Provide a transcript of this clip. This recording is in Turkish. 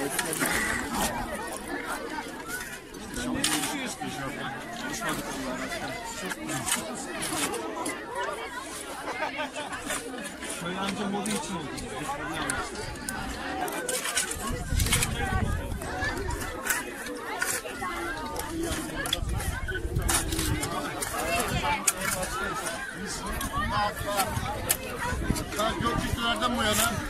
Şöyle anca modu için oldu. Gökçüklerden bu yana